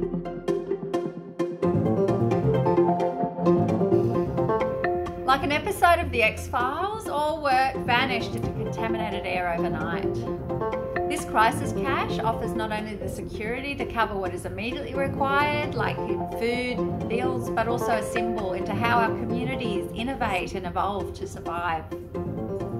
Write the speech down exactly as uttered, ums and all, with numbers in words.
Like an episode of The X-Files, all work vanished into contaminated air overnight. This crisis cache offers not only the security to cover what is immediately required, like food, bills, but also a symbol into how our communities innovate and evolve to survive.